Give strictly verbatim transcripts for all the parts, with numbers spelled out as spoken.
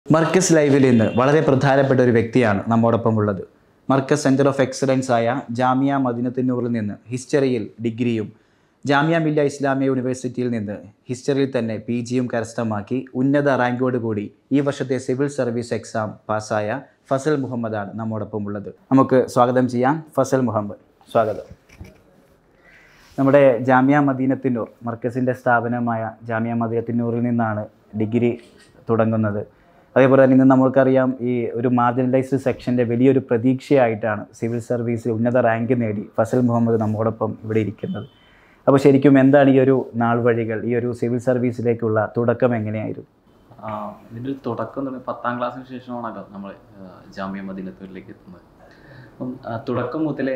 മർക്കസ് ലൈവിൽ ഇന്ന് വളരെ പ്രധാനപ്പെട്ട ഒരു വ്യക്തിയാണ് നമ്മോടൊപ്പം ഉള്ളത്. മർക്കസ് സെൻറ്റർ ഓഫ് എക്സലൻസ് ആയ ജാമിയ മദീനത്തുന്നൂറിൽ നിന്ന് ഹിസ്റ്ററിയിൽ ഡിഗ്രിയും ജാമിയ മില്ലിയ ഇസ്ലാമിയ യൂണിവേഴ്സിറ്റിയിൽ നിന്ന് ഹിസ്റ്ററിയിൽ തന്നെ പി ജിയും കരസ്ഥമാക്കി ഉന്നത റാങ്കോടുകൂടി ഈ വർഷത്തെ സിവിൽ സർവീസ് എക്സാം പാസ്സായ ഫസൽ മുഹമ്മദാണ് നമ്മോടൊപ്പം ഉള്ളത്. നമുക്ക് സ്വാഗതം ചെയ്യാം. ഫസൽ മുഹമ്മദ്, സ്വാഗതം. നമ്മുടെ ജാമിയ മദീനത്തുന്നൂർ മർക്കസിൻ്റെ സ്ഥാപനമായ ജാമിയ മദീനത്തുന്നൂറിൽ നിന്നാണ് ഡിഗ്രി തുടങ്ങുന്നത്. അതേപോലെ തന്നെ ഇന്ന് നമ്മൾക്കറിയാം, ഈ ഒരു മാർജിനലൈസ്ഡ് സെക്ഷൻ്റെ വലിയൊരു പ്രതീക്ഷയായിട്ടാണ് സിവിൽ സർവീസിൽ ഉന്നത റാങ്ക് നേടി ഫസൽ മുഹമ്മദ് നമ്മോടൊപ്പം ഇവിടെ ഇരിക്കുന്നത്. അപ്പോൾ ശരിക്കും എന്താണ് ഈ ഒരു നാൾ വഴികൾ, ഈ ഒരു സിവിൽ സർവീസിലേക്കുള്ള തുടക്കം എങ്ങനെയായിരുന്നു? ഇതിൻ്റെ ഒരു തുടക്കം എന്ന് പറഞ്ഞാൽ പത്താം ക്ലാസ്സിന് ശേഷമാണല്ലോ നമ്മൾ ജാമിയ മദീനത്തൂരിലേക്ക് എത്തുന്നത്. അപ്പം തുടക്കം മുതലേ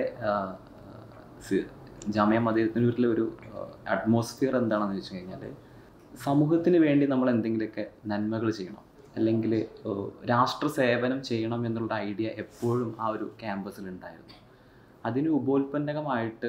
ജാമിയ മദീനത്തൂരിലെ ഒരു അറ്റ്മോസ്ഫിയർ എന്താണെന്ന് വെച്ച് കഴിഞ്ഞാൽ, സമൂഹത്തിന് വേണ്ടി നമ്മൾ എന്തെങ്കിലുമൊക്കെ നന്മകൾ ചെയ്യണം, അല്ലെങ്കിൽ രാഷ്ട്ര സേവനം ചെയ്യണം എന്നുള്ള ഐഡിയ എപ്പോഴും ആ ഒരു ക്യാമ്പസിലുണ്ടായിരുന്നു. അതിന് ഉപോൽപ്പന്നകമായിട്ട്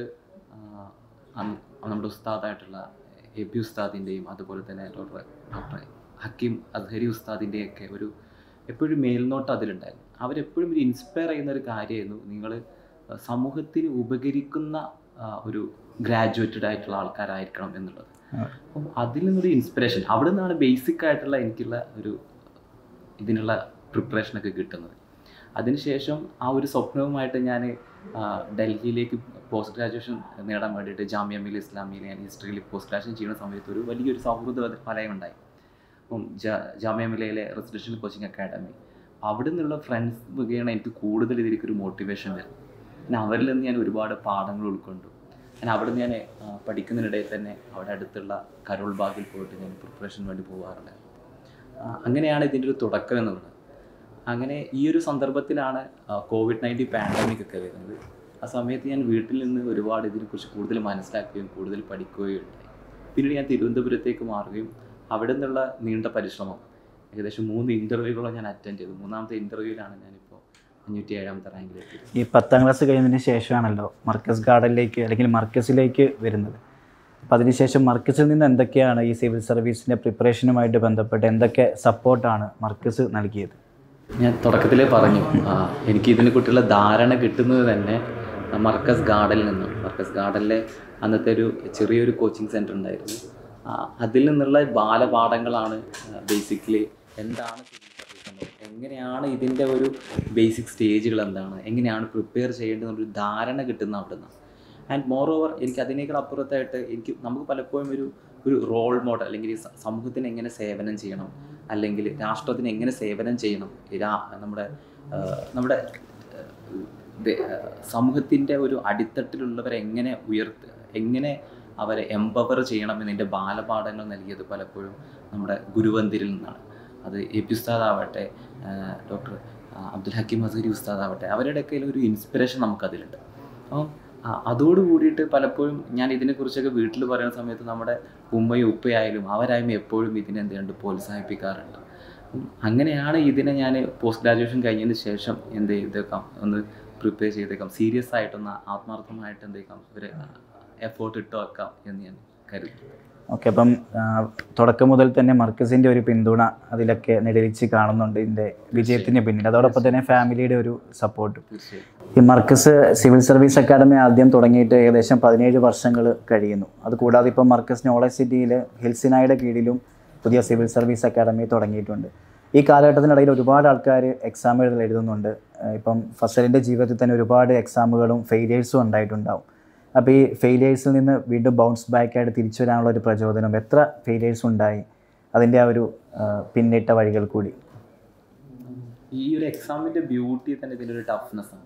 നമ്മുടെ ഉസ്താദായിട്ടുള്ള എ പി ഉസ്താദിൻ്റെയും അതുപോലെ തന്നെ ഡോക്ടർ ഡോക്ടർ ഹക്കീം അസ്ഹരി ഉസ്താദിൻ്റെയൊക്കെ ഒരു എപ്പോഴും മേൽനോട്ടം അതിലുണ്ടായിരുന്നു. അവരെപ്പോഴും ഒരു ഇൻസ്പയർ ചെയ്യുന്ന ഒരു കാര്യമായിരുന്നു, നിങ്ങൾ സമൂഹത്തിന് ഉപകരിക്കുന്ന ഒരു ഗ്രാജുവേറ്റഡ് ആയിട്ടുള്ള ആൾക്കാരായിരിക്കണം എന്നുള്ളത്. അപ്പം അതിൽ നിന്നൊരു ഇൻസ്പിറേഷൻ അവിടെ നിന്നാണ് ബേസിക് ആയിട്ടുള്ള എനിക്കുള്ള ഒരു ഇതിനുള്ള പ്രിപ്പറേഷനൊക്കെ കിട്ടുന്നത്. അതിനുശേഷം ആ ഒരു സ്വപ്നവുമായിട്ട് ഞാൻ ഡൽഹിയിലേക്ക് പോസ്റ്റ് ഗ്രാജുവേഷൻ നേടാൻ വേണ്ടിയിട്ട് ജാമിയ മില്ലിയ ഇസ്ലാമിയിൽ ഞാൻ ഹിസ്റ്ററിയിൽ പോസ്റ്റ് ഗ്രാജുവേഷൻ ചെയ്യുന്ന സമയത്ത് ഒരു വലിയൊരു സൗഹൃദ ഫലം ഉണ്ടായി. അപ്പം ജാമിയ മില്ലിയയിലെ റെസിഡൻഷ്യൽ കോച്ചിങ് അക്കാഡമി, അവിടെ നിന്നുള്ള ഫ്രണ്ട്സ് മുഖേന എനിക്ക് കൂടുതൽ ഇതിലേക്കൊരു മോട്ടിവേഷൻ വരും. പിന്നെ അവരിൽ നിന്ന് ഞാൻ ഒരുപാട് പാഠങ്ങൾ ഉൾക്കൊണ്ടു. ഞാൻ അവിടെ നിന്ന് ഞാൻ പഠിക്കുന്നതിനിടയിൽ തന്നെ അവിടെ അടുത്തുള്ള കരോൾ ബാഗിൽ പോയിട്ട് ഞാൻ പ്രിപ്പറേഷന് വേണ്ടി പോകാറുണ്ട്. അങ്ങനെയാണ് ഇതിൻ്റെ ഒരു തുടക്കം എന്നുള്ളത്. അങ്ങനെ ഈ ഒരു സന്ദർഭത്തിലാണ് കോവിഡ് നയൻറ്റീൻ പാൻഡമിക് ഒക്കെ വരുന്നത്. ആ സമയത്ത് ഞാൻ വീട്ടിൽ നിന്ന് ഒരുപാട് ഇതിനെക്കുറിച്ച് കൂടുതൽ മനസ്സിലാക്കുകയും കൂടുതൽ പഠിക്കുകയും ഉണ്ടായി. പിന്നീട് ഞാൻ തിരുവനന്തപുരത്തേക്ക് മാറുകയും അവിടെ നിന്നുള്ള നീണ്ട പരിശ്രമം, ഏകദേശം മൂന്ന് ഇൻ്റർവ്യൂകളും ഞാൻ അറ്റൻഡ് ചെയ്തു. മൂന്നാമത്തെ ഇൻ്റർവ്യൂവിലാണ് ഞാനിപ്പോൾ അഞ്ഞൂറ്റി ഏഴാമത്തെ റാങ്കിലേക്ക്. ഈ പത്താം ക്ലാസ് കഴിഞ്ഞതിന് ശേഷമാണല്ലോ മർക്കസ് ഗാർഡനിലേക്ക് അല്ലെങ്കിൽ മർക്കസിലേക്ക് വരുന്നത്. അപ്പോൾ അതിനുശേഷം മർക്കസിൽ നിന്ന് എന്തൊക്കെയാണ് ഈ സിവിൽ സർവീസിൻ്റെ പ്രിപ്പറേഷനുമായിട്ട് ബന്ധപ്പെട്ട് എന്തൊക്കെ സപ്പോർട്ടാണ് മർക്കസ് നൽകിയത്? ഞാൻ തുടക്കത്തിലേ പറഞ്ഞു, എനിക്ക് ഇതിനെക്കുറിച്ചുള്ള ധാരണ കിട്ടുന്നത് തന്നെ മർക്കസ് ഗാർഡനിൽ നിന്നും. മർക്കസ് ഗാർഡനിലെ അന്നത്തെ ഒരു ചെറിയൊരു കോച്ചിങ് സെൻറ്റർ ഉണ്ടായിരുന്നു. അതിൽ നിന്നുള്ള ബാലപാഠങ്ങളാണ് ബേസിക്കലി എന്താണ് എങ്ങനെയാണ് ഇതിൻ്റെ ഒരു ബേസിക് സ്റ്റേജുകൾ എന്താണ്, എങ്ങനെയാണ് പ്രിപ്പയർ ചെയ്യേണ്ടതെന്നൊരു ധാരണ കിട്ടുന്ന അവിടെ നിന്നാണ്. ആൻഡ് മോർ ഓവർ എനിക്ക് അതിനേക്കാൾ അപ്പുറത്തായിട്ട് എനിക്ക് നമുക്ക് പലപ്പോഴും ഒരു ഒരു റോൾ മോഡൽ, അല്ലെങ്കിൽ സമൂഹത്തിന് എങ്ങനെ സേവനം ചെയ്യണം, അല്ലെങ്കിൽ രാഷ്ട്രത്തിന് എങ്ങനെ സേവനം ചെയ്യണം, നമ്മുടെ നമ്മുടെ സമൂഹത്തിൻ്റെ ഒരു അടിത്തട്ടിലുള്ളവരെ എങ്ങനെ ഉയർത്ത് എങ്ങനെ അവരെ എംപവർ ചെയ്യണം എന്നതിൻ്റെ ബാലപാഠങ്ങൾ നൽകിയത് പലപ്പോഴും നമ്മുടെ ഗുരുവന്തിരിൽ നിന്നാണ്. അത് എ പി ഉസ്താദാവട്ടെ, ഡോക്ടർ അബ്ദുൽ ഹക്കീം അസ്ഹരി ഉസ്താദാവട്ടെ, അവരുടെയൊക്കെ ഒരു ഇൻസ്പിറേഷൻ നമുക്കതിലുണ്ട്. അപ്പം അതോട് കൂടിയിട്ട് പലപ്പോഴും ഞാൻ ഇതിനെക്കുറിച്ചൊക്കെ വീട്ടിൽ പറയുന്ന സമയത്ത് നമ്മുടെ ഉമ്മയും ഉപ്പയായാലും അവരായാലും എപ്പോഴും ഇതിനെ എന്ത് ചെയ്യുന്നുണ്ട്, പ്രോത്സാഹിപ്പിക്കാറുണ്ട്. അങ്ങനെയാണ് ഇതിനെ ഞാൻ പോസ്റ്റ് ഗ്രാജുവേഷൻ കഴിഞ്ഞതിന് ശേഷം എന്ത് ചെയ്തേക്കാം, ഒന്ന് പ്രിപ്പയർ ചെയ്തേക്കാം, സീരിയസ് ആയിട്ടൊന്ന് ആത്മാർത്ഥമായിട്ട് എന്തേക്കാം ഒരു എഫേർട്ട് ഇട്ട് വെക്കാം എന്ന് ഞാൻ കരുതി. ഓക്കെ, അപ്പം തുടക്കം മുതൽ തന്നെ മർക്കസിൻ്റെ ഒരു പിന്തുണ അതിലൊക്കെ നിഴലിച്ച് കാണുന്നുണ്ട് ഇതിൻ്റെ വിജയത്തിന് പിന്നിൽ. അതോടൊപ്പം തന്നെ ഫാമിലിയുടെ ഒരു സപ്പോർട്ട്. ഈ മർക്കസ് സിവിൽ സർവീസ് അക്കാഡമി ആദ്യം തുടങ്ങിയിട്ട് ഏകദേശം പതിനേഴ് വർഷങ്ങൾ കഴിയുന്നു. അതുകൂടാതെ ഇപ്പം മർക്കസ് നോളജ് സിറ്റിയിൽ ഹിൽസിനായുടെ കീഴിലും പുതിയ സിവിൽ സർവീസ് അക്കാഡമി തുടങ്ങിയിട്ടുണ്ട്. ഈ കാലഘട്ടത്തിനിടയിൽ ഒരുപാട് ആൾക്കാർ എക്സാമുകൾ എഴുതുന്നുണ്ട്. ഇപ്പം ഫസലിൻ്റെ ജീവിതത്തിൽ തന്നെ ഒരുപാട് എക്സാമുകളും ഫെയിലിയേഴ്സും ഉണ്ടായിട്ടുണ്ടാവും. അപ്പോൾ ഈ ഫെയിലിയേഴ്സിൽ നിന്ന് വീണ്ടും ബൗൺസ് ബാക്ക് ആയിട്ട് തിരിച്ചു വരാനുള്ള ഒരു പ്രചോദനം, എത്ര ഫെയിലിയേഴ്സ് ഉണ്ടായി, അതിൻ്റെ ആ ഒരു പിന്നിട്ട വഴികൾ കൂടി. ഈ ഒരു എക്സാമിൻ്റെ ബ്യൂട്ടി തന്നെ ഇതിൻ്റെ ഒരു ടഫ്നെസ്സാണ്.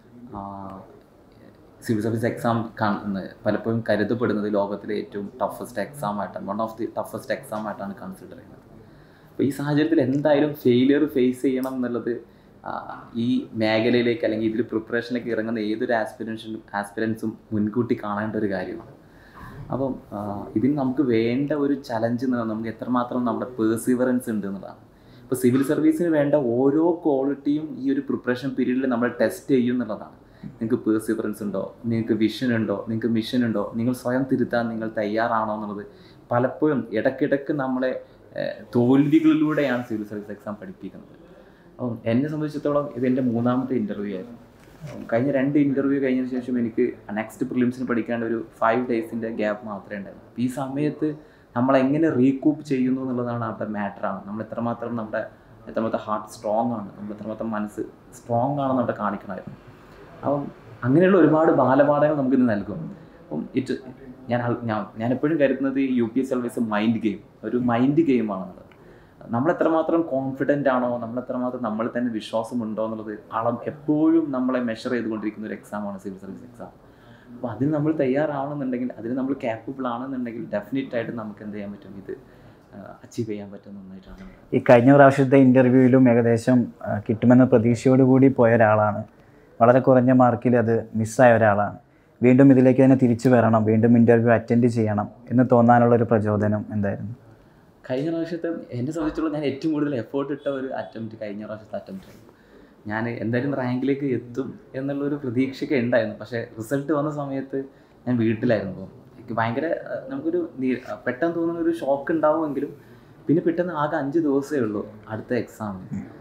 സിവിൽ സർവീസ് എക്സാം കാണുന്നത് പലപ്പോഴും കരുതപ്പെടുന്നത് ലോകത്തിലെ ഏറ്റവും ടഫസ്റ്റ് എക്സാം ആയിട്ടാണ്, one of the toughest exam ആയിട്ടാണ് കൺസിഡർ ചെയ്യുന്നത്. അപ്പോൾ ഈ സാഹചര്യത്തിൽ എന്തായാലും ഫെയിലിയർ ഫേസ് ചെയ്യണം എന്നുള്ളത് ഈ മേഖലയിലേക്ക് അല്ലെങ്കിൽ ഇതിൽ പ്രിപ്പറേഷനിലേക്ക് ഇറങ്ങുന്ന ഏതൊരു ആസ്പിരൻഷനും ആസ്പിരൻസും മുൻകൂട്ടി കാണേണ്ട ഒരു കാര്യമാണ്. അപ്പം ഇതിന് നമുക്ക് വേണ്ട ഒരു ചലഞ്ച് എന്ന് പറഞ്ഞാൽ നമുക്ക് എത്രമാത്രം നമ്മുടെ പേഴ്സിവറൻസ് ഉണ്ട് എന്നുള്ളതാണ്. ഇപ്പോൾ സിവിൽ സർവീസിന് വേണ്ട ഓരോ ക്വാളിറ്റിയും ഈ ഒരു പ്രിപ്പറേഷൻ പീരീഡിൽ നമ്മൾ ടെസ്റ്റ് ചെയ്യും എന്നുള്ളതാണ്. നിങ്ങൾക്ക് പേഴ്സിവറൻസ് ഉണ്ടോ, നിങ്ങൾക്ക് വിഷൻ ഉണ്ടോ, നിങ്ങൾക്ക് മിഷൻ ഉണ്ടോ, നിങ്ങൾ സ്വയം തിരുത്താൻ നിങ്ങൾ തയ്യാറാണോ എന്നുള്ളത് പലപ്പോഴും ഇടയ്ക്കിടയ്ക്ക് നമ്മളെ തോൽവികളിലൂടെയാണ് സിവിൽ സർവീസ് എക്സാം പഠിപ്പിക്കുന്നത്. അപ്പം എന്നെ സംബന്ധിച്ചിടത്തോളം ഇത് എൻ്റെ മൂന്നാമത്തെ ഇൻ്റർവ്യൂ ആയിരുന്നു. കഴിഞ്ഞ രണ്ട് ഇൻ്റർവ്യൂ കഴിഞ്ഞതിന് ശേഷം എനിക്ക് നെക്സ്റ്റ് പ്രിലിംസിന് പഠിക്കാണ്ട് ഒരു ഫൈവ് ഡേയ്സിൻ്റെ ഗ്യാപ്പ് മാത്രമേ ഉണ്ടായിരുന്നു. അപ്പോൾ ഈ സമയത്ത് നമ്മളെങ്ങനെ റീകൂപ്പ് ചെയ്യുന്നു എന്നുള്ളതാണ് അവിടെ മാറ്ററാണ്. നമ്മൾ എത്രമാത്രം നമ്മുടെ എത്രമാത്രം ഹാർട്ട് സ്ട്രോങ് ആണ്, നമ്മൾ എത്രമാത്രം മനസ്സ് സ്ട്രോങ് ആണെന്ന് അവിടെ കാണിക്കണമായിരുന്നു. അപ്പം അങ്ങനെയുള്ള ഒരുപാട് ബാലപാഠങ്ങൾ നമുക്കിന്ന് നൽകും. അപ്പം ഇറ്റ് ഞാൻ ഞാൻ ഞാൻ എപ്പോഴും കരുതുന്നത് ഈ U P S service mind game, ഒരു മൈൻഡ് ഗെയിമാണുള്ളത്. നമ്മളെത്രമാത്രം കോൺഫിഡൻ്റ് ആണോ, നമ്മളെത്രമാത്രം നമ്മളിൽ തന്നെ വിശ്വാസമുണ്ടോ എന്നുള്ളത് അളം എപ്പോഴും നമ്മളെ മെഷർ ചെയ്തുകൊണ്ടിരിക്കുന്ന ഒരു എക്സാമാണ് സിവിൽ സർവീസ് എക്സാം. അപ്പോൾ അതിന് നമ്മൾ തയ്യാറാണെന്നുണ്ടെങ്കിൽ, അതിന് നമ്മൾ ക്യാപ്പബിൾ ആണെന്നുണ്ടെങ്കിൽ ഡെഫിനറ്റായിട്ട് നമുക്ക് എന്ത് ചെയ്യാൻ പറ്റും, ഇത് അച്ചീവ് ചെയ്യാൻ പറ്റും നന്നായിട്ടാണ്. ഈ കഴിഞ്ഞ പ്രാവശ്യത്തെ ഇൻ്റർവ്യൂവിലും ഏകദേശം കിട്ടുമെന്ന പ്രതീക്ഷയോടുകൂടി പോയ ഒരാളാണ്. വളരെ കുറഞ്ഞ മാർക്കിൽ അത് മിസ്സായ ഒരാളാണ്. വീണ്ടും ഇതിലേക്ക് തന്നെ തിരിച്ചു വരണം, വീണ്ടും ഇൻ്റർവ്യൂ അറ്റൻഡ് ചെയ്യണം എന്ന് തോന്നാനുള്ളൊരു പ്രചോദനം എന്തായിരുന്നു? കഴിഞ്ഞ പ്രാവശ്യത്തെ എന്നെ സംബന്ധിച്ചുള്ള ഞാൻ ഏറ്റവും കൂടുതൽ എഫേർട്ട് ഇട്ട ഒരു അറ്റംപ്റ്റ് കഴിഞ്ഞ പ്രാവശ്യത്തെ അറ്റംപ്റ്റ് ആയിരുന്നു. ഞാൻ എന്തായാലും റാങ്കിലേക്ക് എത്തും എന്നുള്ളൊരു പ്രതീക്ഷയൊക്കെ ഉണ്ടായിരുന്നു. പക്ഷേ റിസൾട്ട് വന്ന സമയത്ത് ഞാൻ വീട്ടിലായിരുന്നു. അപ്പോൾ എനിക്ക് ഭയങ്കര നമുക്കൊരു പെട്ടെന്ന് തോന്നുന്ന ഒരു ഷോക്ക് ഉണ്ടാവുമെങ്കിലും പിന്നെ പെട്ടെന്ന് ആകെ അഞ്ച് ദിവസമേ ഉള്ളൂ അടുത്ത എക്സാം.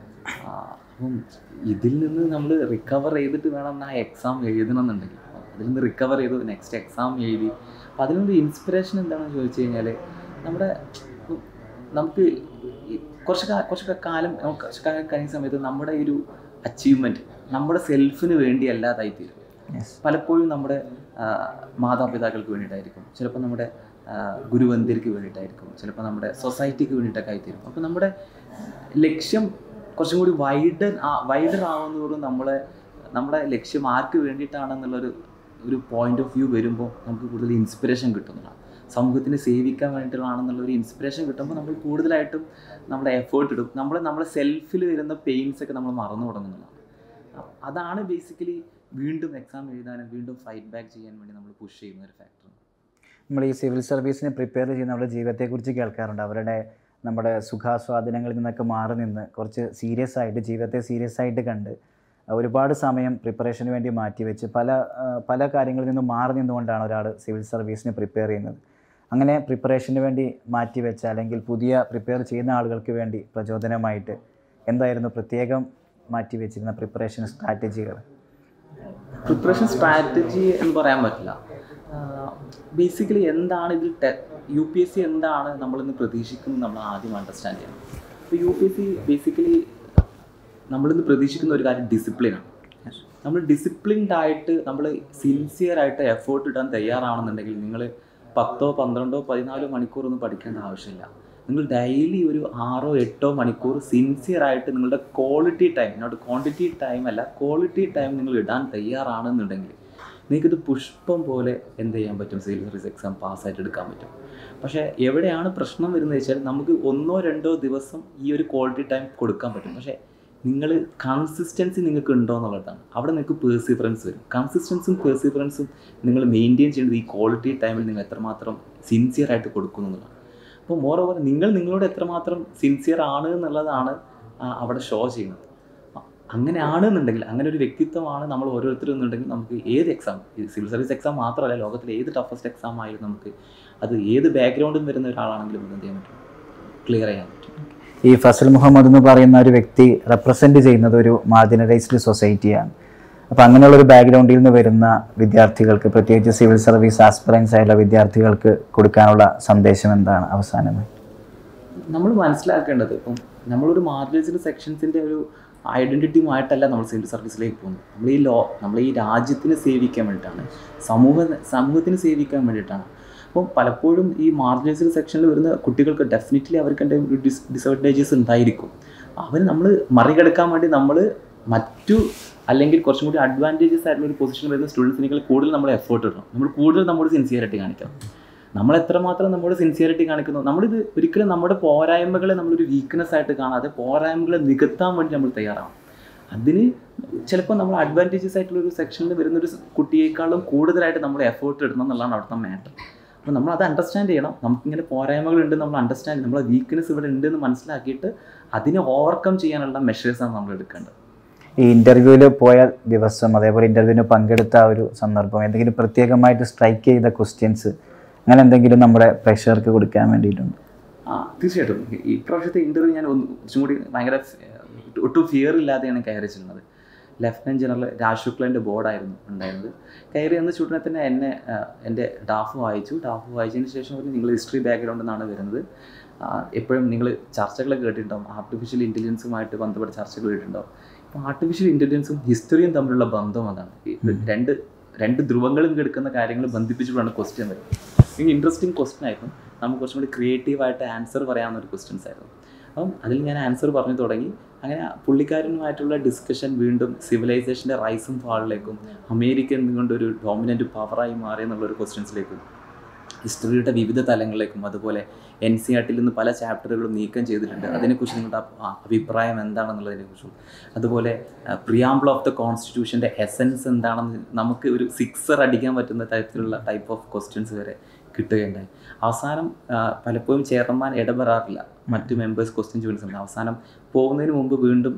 അപ്പം ഇതിൽ നിന്ന് നമ്മൾ റിക്കവർ ചെയ്തിട്ട് വേണം ആ എക്സാം എഴുതണം എന്നുണ്ടെങ്കിൽ, അതിൽ നിന്ന് റിക്കവർ ചെയ്തു നെക്സ്റ്റ് എക്സാം എഴുതി. അപ്പോൾ അതിനൊരു ഇൻസ്പിറേഷൻ എന്താണെന്ന് ചോദിച്ചു കഴിഞ്ഞാൽ, നമ്മുടെ നമുക്ക് കുറച്ച് കുറച്ചൊക്കെ കാലം നമുക്ക് കുറച്ച് കാലം കഴിയുന്ന സമയത്ത് നമ്മുടെ ഒരു അച്ചീവ്മെൻറ്റ് നമ്മുടെ സെൽഫിന് വേണ്ടി അല്ലാതായിത്തീരും. പലപ്പോഴും നമ്മുടെ മാതാപിതാക്കൾക്ക് വേണ്ടിയിട്ടായിരിക്കും, ചിലപ്പോൾ നമ്മുടെ ഗുരുവന്ദർക്ക് വേണ്ടിയിട്ടായിരിക്കും, ചിലപ്പോൾ നമ്മുടെ സൊസൈറ്റിക്ക് വേണ്ടിയിട്ടൊക്കെ ആയിത്തീരും. അപ്പോൾ നമ്മുടെ ലക്ഷ്യം കുറച്ചും കൂടി വൈഡൻ വൈഡർ ആവുന്നതോറും നമ്മളെ നമ്മുടെ ലക്ഷ്യം ആർക്ക് വേണ്ടിയിട്ടാണെന്നുള്ളൊരു ഒരു പോയിന്റ് ഓഫ് വ്യൂ വരുമ്പോൾ നമുക്ക് കൂടുതൽ ഇൻസ്പിറേഷൻ കിട്ടുന്നതാണ്. സമൂഹത്തിനെ സേവിക്കാൻ വേണ്ടിയിട്ടുള്ളതാണെന്നുള്ള ഒരു ഇൻസ്പിറേഷൻ കിട്ടുമ്പോൾ നമ്മൾ കൂടുതലായിട്ടും നമ്മുടെ എഫേർട്ട് ഇടും. നമ്മൾ നമ്മുടെ സെൽഫിൽ വരുന്ന പെയിൻസൊക്കെ നമ്മൾ മറന്നു തുടങ്ങുന്നതാണ്. അതാണ് ബേസിക്കലി വീണ്ടും എക്സാം എഴുതാനും വീണ്ടും ഫൈറ്റ് ബാക്ക് ചെയ്യാൻ വേണ്ടി നമ്മൾ പുഷ് ചെയ്യുന്ന ഒരു ഫാക്ടർ. നമ്മൾ ഈ സിവിൽ സർവീസിന് പ്രിപ്പയർ ചെയ്യുന്ന നമ്മുടെ ജീവിതത്തെക്കുറിച്ച് കേൾക്കാറുണ്ട്. അവരുടെ നമ്മുടെ സുഖാസ്വാദനങ്ങളിൽ നിന്നൊക്കെ മാറി നിന്ന് കുറച്ച് സീരിയസ് ആയിട്ട് ജീവിതത്തെ സീരിയസ് ആയിട്ട് കണ്ട് ഒരുപാട് സമയം പ്രിപ്പറേഷന് വേണ്ടി മാറ്റിവെച്ച് പല പല കാര്യങ്ങളിൽ നിന്നും മാറി നിന്നുകൊണ്ടാണ് ഒരാൾ സിവിൽ സർവീസിന് പ്രിപ്പയർ ചെയ്യുന്നത്. അങ്ങനെ പ്രിപ്പറേഷന് വേണ്ടി മാറ്റിവെച്ച അല്ലെങ്കിൽ പുതിയ പ്രിപ്പയർ ചെയ്യുന്ന ആളുകൾക്ക് വേണ്ടി പ്രചോദനമായിട്ട് എന്തായിരുന്നു പ്രത്യേകം മാറ്റിവെച്ചിരുന്ന പ്രിപ്പറേഷൻ സ്ട്രാറ്റജികൾ? പ്രിപ്പറേഷൻ സ്ട്രാറ്റജി എന്ന് പറയാൻ പറ്റില്ല. ബേസിക്കലി എന്താണ് ഇതിൽ ടെ യു പി എസ് സി എന്താണ് നമ്മളിന്ന് പ്രതീക്ഷിക്കുന്നത് നമ്മൾ ആദ്യം അണ്ടർസ്റ്റാൻഡ് ചെയ്യണം. അപ്പോൾ U P S C basically നമ്മളിന്ന് പ്രതീക്ഷിക്കുന്ന ഒരു കാര്യം ഡിസിപ്ലിനാണ്. നമ്മൾ ഡിസിപ്ലിൻഡ് ആയിട്ട് നമ്മൾ സിൻസിയർ ആയിട്ട് എഫേർട്ട് ഇടാൻ തയ്യാറാണെന്നുണ്ടെങ്കിൽ നിങ്ങൾ പത്തോ പന്ത്രണ്ടോ പതിനാലോ മണിക്കൂറൊന്നും പഠിക്കേണ്ട ആവശ്യമില്ല. നിങ്ങൾ ഡെയിലി ഒരു ആറോ എട്ടോ മണിക്കൂർ സിൻസിയർ ആയിട്ട് നിങ്ങളുടെ quality time, not quantity time അല്ല, ക്വാളിറ്റി ടൈം നിങ്ങൾ ഇടാൻ തയ്യാറാണെന്നുണ്ടെങ്കിൽ നിങ്ങൾക്കിത് പുഷ്പം പോലെ എന്ത് ചെയ്യാൻ പറ്റും, സിവിൽ സർവീസ് എക്സാം പാസ്സായിട്ട് എടുക്കാൻ പറ്റും. പക്ഷേ എവിടെയാണ് പ്രശ്നം വരുന്നത് വെച്ചാൽ നമുക്ക് ഒന്നോ രണ്ടോ ദിവസം ഈ ഒരു ക്വാളിറ്റി ടൈം കൊടുക്കാൻ പറ്റും. പക്ഷേ നിങ്ങൾ കൺസിസ്റ്റൻസി നിങ്ങൾക്ക് ഉണ്ടോ എന്നുള്ളതാണ്. അവിടെ നിങ്ങൾക്ക് പേഴ്സിഫറൻസ് വരും. കൺസിസ്റ്റൻസും പേഴ്സിഫറൻസും നിങ്ങൾ മെയിൻറ്റെയിൻ ചെയ്യുന്നത് ഈ ക്വാളിറ്റി ടൈമിൽ നിങ്ങൾ എത്രമാത്രം സിൻസിയർ ആയിട്ട് കൊടുക്കുന്നു എന്നുള്ളതാണ്. അപ്പോൾ മോർ ഓവർ നിങ്ങൾ നിങ്ങളോട് എത്രമാത്രം സിൻസിയർ ആണ് എന്നുള്ളതാണ് അവിടെ ഷോ ചെയ്യുന്നത്. അങ്ങനെ ആണെന്നുണ്ടെങ്കിൽ, അങ്ങനെ ഒരു വ്യക്തിത്വമാണ് നമ്മൾ ഓരോരുത്തരും എന്നുണ്ടെങ്കിൽ നമുക്ക് ഏത് എക്സാം, സിവിൽ സർവീസ് എക്സാം മാത്രമല്ല, ലോകത്തിലെ ഏത് ടഫസ്റ്റ് എക്സാം ആയാലും നമുക്ക് അത് ഏത് ബാക്ക്ഗ്രൗണ്ടിൽ വരുന്ന ഒരാളാണെങ്കിലും എന്ത് ചെയ്യാൻ പറ്റും, ക്ലിയർ ചെയ്യാൻ പറ്റും. ഈ ഫസൽ മുഹമ്മദ് എന്ന് പറയുന്ന ഒരു വ്യക്തി റെപ്രസെൻറ്റ് ചെയ്യുന്നത് ഒരു മാർജിനലൈസ്ഡ് സൊസൈറ്റിയാണ്. അപ്പോൾ അങ്ങനെയുള്ളൊരു ബാക്ക്ഗ്രൗണ്ടിൽ നിന്ന് വരുന്ന വിദ്യാർത്ഥികൾക്ക്, പ്രത്യേകിച്ച് സിവിൽ സർവീസ് ആസ്പിറൻസ് ആയുള്ള വിദ്യാർത്ഥികൾക്ക് കൊടുക്കാനുള്ള സന്ദേശം എന്താണ് അവസാനമായി? നമ്മൾ മനസ്സിലാക്കേണ്ടത്, ഇപ്പം നമ്മളൊരു മാർജിനലൈസ്ഡ് സെക്ഷൻസിൻ്റെ ഒരു ഐഡൻറ്റിറ്റിയുമായിട്ടല്ല നമ്മൾ സിവിൽ സർവീസിലേക്ക് പോകുന്നത്. നമ്മൾ ഈ ലോ നമ്മൾ ഈ രാജ്യത്തിന് സേവിക്കാൻ വേണ്ടിയിട്ടാണ്, സമൂഹ സമൂഹത്തിന് സേവിക്കാൻ വേണ്ടിയിട്ടാണ്. അപ്പം പലപ്പോഴും ഈ മാർജിനലൈസ്ഡ് സെക്ഷനിൽ വരുന്ന കുട്ടികൾക്ക് ഡെഫിനറ്റ്ലി അവർക്ക് എൻ്റെ ഒരു ഡിസ് ഡിസഡ്വാൻറ്റേജസ് ഉണ്ടായിരിക്കും. അവർ നമ്മൾ മറികടക്കാൻ വേണ്ടി നമ്മൾ മറ്റു അല്ലെങ്കിൽ കുറച്ചും കൂടി അഡ്വാൻറ്റേജസ് ആയിട്ടുള്ള ഒരു പൊസിഷനിൽ വരുന്ന സ്റ്റുഡൻസിനേക്കാൾ കൂടുതൽ നമ്മൾ എഫേർട്ട് ഇടണം. നമ്മൾ കൂടുതൽ നമ്മുടെ സിൻസിയറിറ്റി കാണിക്കണം. നമ്മൾ എത്രമാത്രം നമ്മുടെ സിൻസിയറിറ്റി കാണിക്കുന്നു, നമ്മളിത് ഒരിക്കലും നമ്മുടെ പോരായ്മകളെ നമ്മളൊരു വീക്ക്നെസ് ആയിട്ട് കാണാതെ പോരായ്മകളെ നികത്താൻ വേണ്ടി നമ്മൾ തയ്യാറാണ്. അതിന് ചിലപ്പോൾ നമ്മൾ അഡ്വാൻറ്റേജസ് ആയിട്ടുള്ളൊരു സെക്ഷനിൽ വരുന്നൊരു കുട്ടിയേക്കാളും കൂടുതലായിട്ട് നമ്മൾ എഫേർട്ട് ഇടണം എന്നുള്ളതാണ് അവിടുത്തെ മാറ്റർ. അപ്പോൾ നമ്മൾ അത് അണ്ടർസ്റ്റാൻഡ് ചെയ്യണം. നമുക്കിങ്ങനെ പോരായ്മകളുണ്ട് നമ്മൾ അണ്ടർസ്റ്റാൻഡ്, നമ്മളെ വീക്ക്നെസ് ഇവിടെ ഉണ്ടെന്ന് മനസ്സിലാക്കിയിട്ട് അതിനെ ഓവർകം ചെയ്യാനുള്ള മെഷേഴ്സാണ് നമ്മൾ എടുക്കേണ്ടത്. ഈ ഇൻ്റർവ്യൂവിൽ പോയ ദിവസം, അതേപോലെ ഇൻ്റർവ്യൂവിന് പങ്കെടുത്ത ആ ഒരു സന്ദർഭം, എന്തെങ്കിലും പ്രത്യേകമായിട്ട് സ്ട്രൈക്ക് ചെയ്ത ക്വസ്റ്റ്യൻസ് അങ്ങനെ എന്തെങ്കിലും നമ്മുടെ പ്രേക്ഷകർക്ക് കൊടുക്കാൻ വേണ്ടിയിട്ടുണ്ട്? ആ തീർച്ചയായിട്ടും ഈ പ്രാവശ്യത്തെ ഇൻ്റർവ്യൂ ഞാൻ ഒന്ന് കുറച്ചും കൂടി ഭയങ്കര ഒട്ടും ഫിയർ ഇല്ലാതെയാണ് കയറി ചെല്ലുന്നത്. ലെഫ്റ്റനൻറ്റ് ജനറൽ രാജ് ശുക്ലൻ്റെ ബോർഡായിരുന്നു ഉണ്ടായിരുന്നത്. കയറി എന്ന ചുടനെ തന്നെ എന്നെ എൻ്റെ ഡാഫ് വായിച്ചു. ഡാഫ് വായിച്ചതിന് ശേഷം പറഞ്ഞു നിങ്ങൾ ഹിസ്റ്ററി ബാക്ക്ഗ്രൗണ്ടിൽ നിന്നാണ് വരുന്നത്, എപ്പോഴും നിങ്ങൾ ചർച്ചകൾ കേട്ടിട്ടുണ്ടാവും, ആർട്ടിഫിഷ്യൽ ഇൻ്റലിജൻസുമായിട്ട് ബന്ധപ്പെട്ട ചർച്ചകൾ കേട്ടിട്ടുണ്ടാവും. അപ്പോൾ ആർട്ടിഫിഷ്യൽ ഇൻ്റലിജൻസും ഹിസ്റ്ററിയും തമ്മിലുള്ള ബന്ധം അതാണ്. രണ്ട് രണ്ട് ധ്രുവങ്ങളും എടുക്കുന്ന കാര്യങ്ങൾ ബന്ധിപ്പിച്ചിട്ടാണ് ക്വസ്റ്റ്യൻ വരുന്നത്. എനിക്ക് ഇൻട്രസ്റ്റിംഗ് ക്വസ്റ്റ്യൻ ആയിരുന്നു. നമുക്ക് കുറച്ചും കൂടി ക്രിയേറ്റീവായിട്ട് ആൻസർ പറയാവുന്ന ഒരു ക്വസ്റ്റ്യൻസ് ആയിരുന്നു. അപ്പം അതിൽ ഞാൻ ആൻസർ പറഞ്ഞു തുടങ്ങി. അങ്ങനെ പുള്ളിക്കാരനുമായിട്ടുള്ള ഡിസ്കഷൻ വീണ്ടും സിവിലൈസേഷൻ്റെ റൈസും ഫാളിലേക്കും അമേരിക്ക എന്തുകൊണ്ടൊരു ഡോമിനൻ്റ് പവറായി മാറി എന്നുള്ളൊരു ക്വസ്റ്റ്യൻസിലേക്കും ഹിസ്റ്ററിയുടെ വിവിധ തലങ്ങളിലേക്കും അതുപോലെ എൻ സി ആർ ടിയിൽ നിന്ന് പല ചാപ്റ്ററുകളും നീക്കം ചെയ്തിട്ടുണ്ട്, അതിനെക്കുറിച്ച് നിങ്ങളുടെ അഭിപ്രായം എന്താണെന്നുള്ളതിനെക്കുറിച്ചും അതുപോലെ പ്രിയാമ്പിൾ ഓഫ് ദ കോൺസ്റ്റിറ്റ്യൂഷൻ്റെ എസൻസ് എന്താണെന്ന് നമുക്ക് ഒരു സിക്സർ അടിക്കാൻ പറ്റുന്ന തരത്തിലുള്ള ടൈപ്പ് ഓഫ് ക്വസ്റ്റ്യൻസ് വരെ കിട്ടുകയുണ്ടായി. അവസാനം പലപ്പോഴും ചെയർമാൻ ഇടപെടാറില്ല, മറ്റു മെമ്പേഴ്സ് ക്വസ്റ്റ്യൻ ചോദിച്ചിട്ടുണ്ട്. അവസാനം പോകുന്നതിന് മുമ്പ് വീണ്ടും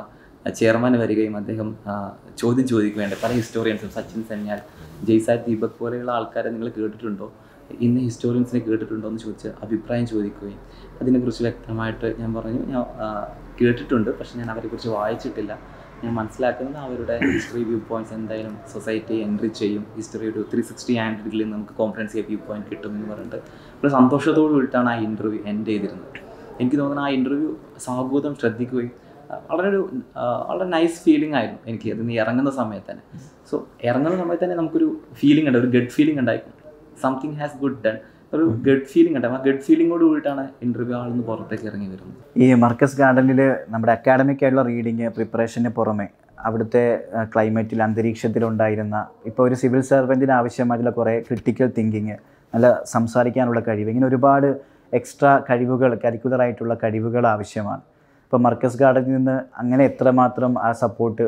ചെയർമാൻ വരികയും അദ്ദേഹം ചോദ്യം ചോദിക്കുകയുണ്ട്. പല ഹിസ്റ്റോറിയൻസും സച്ചിൻ സെന്യാൽ, ജയ്സായ് ദീപക് പോലെയുള്ള ആൾക്കാരെ നിങ്ങൾ കേട്ടിട്ടുണ്ടോ, ഇന്ന് ഹിസ്റ്റോറിയൻസിനെ കേട്ടിട്ടുണ്ടോ എന്ന് ചോദിച്ച് അഭിപ്രായം ചോദിക്കുകയും അതിനെക്കുറിച്ച് വ്യക്തമായിട്ട് ഞാൻ പറഞ്ഞു ഞാൻ കേട്ടിട്ടുണ്ട്, പക്ഷെ ഞാൻ അവരെക്കുറിച്ച് വായിച്ചിട്ടില്ല. ഞാൻ മനസ്സിലാക്കുന്നത് അവരുടെ ഹിസ്റ്ററി വ്യൂ പോയിൻറ്റ്സ് എന്തായാലും സൊസൈറ്റി എൻറിച്ച് ചെയ്യും, ഹിസ്റ്ററി ഒരു ത്രീ സിക്സ്റ്റി ആൻഡിൽ നമുക്ക് കോംപ്രഹെൻസീവ് വ്യൂ പോയിൻറ്റ് കിട്ടുമെന്ന് പറഞ്ഞിട്ട് ഒരു സന്തോഷത്തോട് കൂടിയിട്ടാണ് ആ ഇൻ്റർവ്യൂ എൻഡ് ചെയ്തിരുന്നത്. എനിക്ക് തോന്നുന്നു ആ ഇൻ്റർവ്യൂ സാഹൂതം ശ്രദ്ധിക്കുകയും വളരെ ഒരു വളരെ നൈസ് ഫീലിംഗ് ആയിരുന്നു എനിക്ക് അതിൽ നിന്ന് ഇറങ്ങുന്ന സമയത്ത് തന്നെ. സോ ഇറങ്ങുന്ന സമയത്ത് തന്നെ നമുക്കൊരു ഫീലിംഗ് ഉണ്ട്, ഒരു ഗഡ് ഫീലിംഗ് ഉണ്ടായിരുന്നു, സംതിങ് ഹാസ് ഗുഡ് ഡൺ, ഒരു ഗഡ് ഫീലിംഗ് ഉണ്ട്. ആ ഗഡ് ഫീലിംഗോട് കൂടിയിട്ടാണ് ഇൻ്റർവ്യൂ ആളിൽ നിന്ന് പുറത്തേക്ക് ഇറങ്ങി വരുന്നത്. ഈ മർക്കസ് ഗാർഡനിൽ നമ്മുടെ അക്കാഡമിക് ആയിട്ടുള്ള റീഡിങ് പ്രിപ്പറേഷന് പുറമെ അവിടുത്തെ ക്ലൈമറ്റിൽ അന്തരീക്ഷത്തിലുണ്ടായിരുന്ന ഇപ്പോൾ ഒരു സിവിൽ സർവൻറ്റിന് ആവശ്യമായിട്ടുള്ള കുറേ ക്രിട്ടിക്കൽ തിങ്കിങ്, നല്ല സംസാരിക്കാനുള്ള കഴിവ്, ഇങ്ങനെ ഒരുപാട് എക്സ്ട്രാ കഴിവുകൾ, കരിക്കുലറായിട്ടുള്ള കഴിവുകൾ ആവശ്യമാണ്. ഇപ്പോൾ മർക്കസ് ഗാർഡനിൽ നിന്ന് അങ്ങനെ എത്രമാത്രം ആ സപ്പോർട്ട്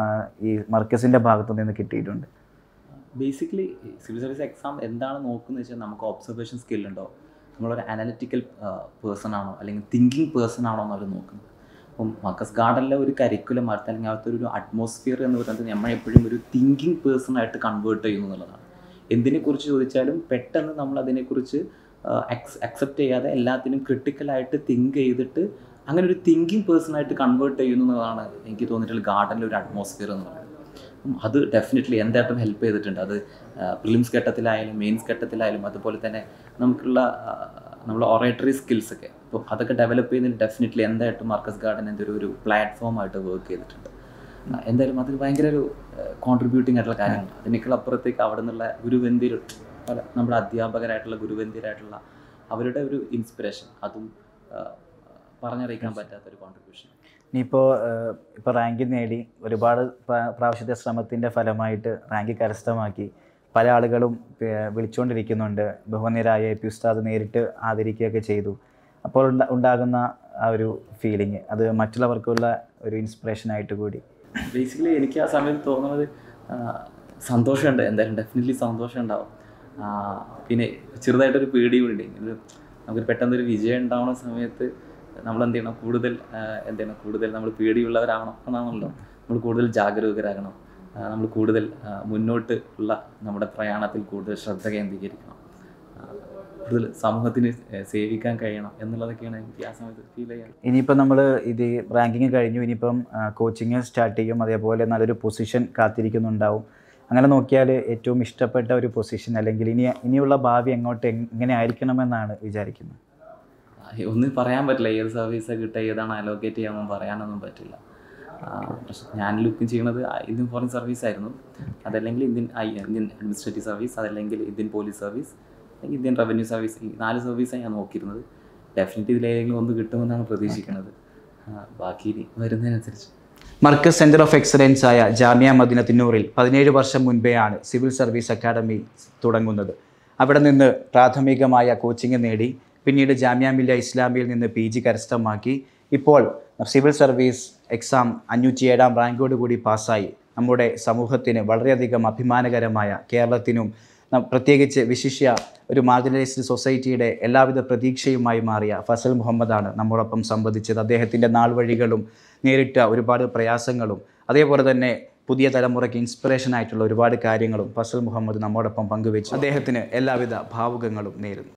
ഈ മർക്കസിൻ്റെ ഭാഗത്തു നിന്ന് കിട്ടിയിട്ടുണ്ട്? ബേസിക്കലി സിവിൽ സർവീസ് എക്സാം എന്താണ് നോക്കുന്നത് വെച്ചാൽ നമുക്ക് ഒബ്സർവേഷൻ സ്കില്ലുണ്ടോ, നമ്മളൊരു അനലിറ്റിക്കൽ പേഴ്സൺ ആണോ അല്ലെങ്കിൽ തിങ്കിങ് പേഴ്സൺ ആണോ എന്ന് അവർ നോക്കുന്നത്. അപ്പം മർക്കസ് ഗാർഡനിലെ ഒരു കരിക്കുലം മാറ്റി അല്ലെങ്കിൽ അകത്തെ ഒരു അറ്റ്മോസ്ഫിയർ എന്ന് പറയുന്നത് നമ്മളെപ്പോഴും ഒരു തിങ്കിങ് പേഴ്സണായിട്ട് കൺവേർട്ട് ചെയ്യുന്നു എന്നുള്ളതാണ്. എന്തിനെക്കുറിച്ച് ചോദിച്ചാലും പെട്ടെന്ന് നമ്മൾ അതിനെക്കുറിച്ച് അക്സ് അക്സെപ്റ്റ് ചെയ്യാതെ എല്ലാത്തിനും ക്രിട്ടിക്കലായിട്ട് തിങ്ക് ചെയ്തിട്ട് അങ്ങനെ ഒരു തിങ്കിങ് പേഴ്സണായിട്ട് കൺവേർട്ട് ചെയ്യുന്നു എന്നതാണ് എനിക്ക് തോന്നിയിട്ടുള്ള ഗാർഡനിലെ ഒരു അറ്റ്മോസ്ഫിയർ എന്ന് പറയുന്നത്. അത് ഡെഫിനറ്റ്ലി എന്തായിട്ടും ഹെൽപ്പ് ചെയ്തിട്ടുണ്ട്. അത് പ്രിലിംസ് ഘട്ടത്തിലായാലും മെയിൻസ് ഘട്ടത്തിലായാലും അതുപോലെ തന്നെ നമുക്കുള്ള നമ്മളെ ഒറേറ്ററി സ്കിൽസൊക്കെ അപ്പോൾ അതൊക്കെ ഡെവലപ്പ് ചെയ്യുന്നതിന് ഡെഫിനറ്റ്ലി എന്തായിട്ടും മർക്കസ് ഗാർഡൻ എന്തൊരു ഒരു പ്ലാറ്റ്ഫോമായിട്ട് വർക്ക് ചെയ്തിട്ടുണ്ട്. എന്തായാലും അതിൽ ഭയങ്കര ഒരു കോൺട്രിബ്യൂട്ടിംഗ് ആയിട്ടുള്ള കാര്യമാണ്. അതിനേക്കാൾ അപ്പുറത്തേക്ക് അവിടെ നിന്നുള്ള ഗുരുവന്തിർ പല നമ്മുടെ അധ്യാപകരായിട്ടുള്ള ഗുരുവന്തിരായിട്ടുള്ള അവരുടെ ഒരു ഇൻസ്പിറേഷൻ, അതും പറഞ്ഞറിയിക്കാൻ പറ്റാത്തൊരു കോൺട്രിബ്യൂഷൻ. ഇനിയിപ്പോൾ ഇപ്പോൾ റാങ്ക് നേടി ഒരുപാട് പ്രാവശ്യത്തെ ശ്രമത്തിൻ്റെ ഫലമായിട്ട് റാങ്ക് കരസ്ഥമാക്കി പല ആളുകളും വിളിച്ചുകൊണ്ടിരിക്കുന്നുണ്ട്, ബഹുമാന്യരായ എ പി ഉസ്താദ് നേരിട്ട് ആദരിക്കുകയൊക്കെ ചെയ്തു. അപ്പോൾ ഉണ്ടാകുന്ന ആ ഒരു ഫീലിംഗ് അത് മറ്റുള്ളവർക്കുള്ള ഒരു ഇൻസ്പിറേഷനായിട്ട് കൂടി. ബേസിക്കലി എനിക്ക് ആ സമയത്ത് തോന്നുന്നത് സന്തോഷമുണ്ട്, എന്തായാലും ഡെഫിനറ്റ്ലി സന്തോഷം ഉണ്ടാവും. പിന്നെ ചെറുതായിട്ടൊരു പേടിയും ഉണ്ട്. ഇത് നമുക്ക് പെട്ടെന്നൊരു വിജയം ഉണ്ടാവുന്ന സമയത്ത് നമ്മൾ എന്ത് ചെയ്യണം, കൂടുതൽ എന്ത് ചെയ്യണം, കൂടുതൽ നമ്മൾ പേടിയുള്ളവരാകണം എന്നാണല്ലോ, നമ്മൾ കൂടുതൽ ജാഗരൂകരാകണം, നമ്മൾ കൂടുതൽ മുന്നോട്ട് ഉള്ള നമ്മുടെ പ്രയാണത്തിൽ കൂടുതൽ ശ്രദ്ധ കേന്ദ്രീകരിക്കണം, കൂടുതൽ സമൂഹത്തിന് സേവിക്കാൻ കഴിയണം എന്നുള്ളതൊക്കെയാണ് എനിക്ക് ആ സമയത്ത് ഫീൽ ചെയ്യാറ്. ഇനിയിപ്പോൾ നമ്മൾ ഇത് റാങ്കിങ് കഴിഞ്ഞു, ഇനിയിപ്പം കോച്ചിങ് സ്റ്റാർട്ട് ചെയ്യും, അതേപോലെ നല്ലൊരു പൊസിഷൻ കാത്തിരിക്കുന്നുണ്ടാവും. അങ്ങനെ നോക്കിയാൽ ഏറ്റവും ഇഷ്ടപ്പെട്ട ഒരു പൊസിഷൻ അല്ലെങ്കിൽ ഇനി ഇനിയുള്ള ഭാവി എങ്ങോട്ട് എങ്ങനെ ആയിരിക്കണമെന്നാണ് വിചാരിക്കുന്നത്? ഒന്നും പറയാൻ പറ്റില്ല, ഏത് സർവീസ് കിട്ടുക, ഏതാണ് അലോക്കേറ്റ് ചെയ്യാമെന്നും പറയാനൊന്നും പറ്റില്ല. പക്ഷെ ഞാൻ ലുക്കും ചെയ്യുന്നത് ഇന്ത്യൻ ഫോറിൻ സർവീസ് ആയിരുന്നു, അതല്ലെങ്കിൽ ഇന്ത്യൻ ഇന്ത്യൻ അഡ്മിനിസ്ട്രേറ്റീവ് സർവീസ്, അതല്ലെങ്കിൽ ഇന്ത്യൻ പോലീസ് സർവീസ്, അല്ലെങ്കിൽ ഇന്ത്യൻ റവന്യൂ സർവീസ്. ഈ നാല് സർവീസാണ് ഞാൻ നോക്കിയിരുന്നത്. ഡെഫിനറ്റ്ലി ഇതിലേതെങ്കിലും ഒന്ന് കിട്ടുമെന്നാണ് പ്രതീക്ഷിക്കുന്നത്. ബാക്കി വരുന്നതിനനുസരിച്ച്. മർക്കസ് സെൻറ്റർ ഓഫ് എക്സലൻസ് ആയ ജാമിയ മദീന തിന്നൂറിൽ പതിനേഴ് വർഷം മുൻപെയാണ് സിവിൽ സർവീസ് അക്കാഡമി തുടങ്ങുന്നത്. അവിടെ നിന്ന് പ്രാഥമികമായ കോച്ചിങ് നേടി പിന്നീട് ജാമിയ മില്ലിയ ഇസ്ലാമിയിൽ നിന്ന് പി ജി കരസ്ഥമാക്കി ഇപ്പോൾ സിവിൽ സർവീസ് എക്സാം അഞ്ഞൂറ്റി ഏഴാം റാങ്കോട് കൂടി പാസ്സായി നമ്മുടെ സമൂഹത്തിന് വളരെയധികം അഭിമാനകരമായ, കേരളത്തിനും പ്രത്യേകിച്ച് വിശിഷ്യ ഒരു മാർജിനലൈസ്ഡ് സൊസൈറ്റിയുടെ എല്ലാവിധ പ്രതീക്ഷയുമായി മാറിയ ഫസൽ മുഹമ്മദാണ് നമ്മോടൊപ്പം സംവദിച്ചത്. അദ്ദേഹത്തിൻ്റെ നാൾ വഴികളും നേരിട്ട ഒരുപാട് പ്രയാസങ്ങളും അതേപോലെ തന്നെ പുതിയ തലമുറയ്ക്ക് ഇൻസ്പിറേഷൻ ആയിട്ടുള്ള ഒരുപാട് കാര്യങ്ങളും ഫസൽ മുഹമ്മദ് നമ്മോടൊപ്പം പങ്കുവെച്ചു. അദ്ദേഹത്തിന് എല്ലാവിധ ഭാവുകങ്ങളും നേരുന്നു.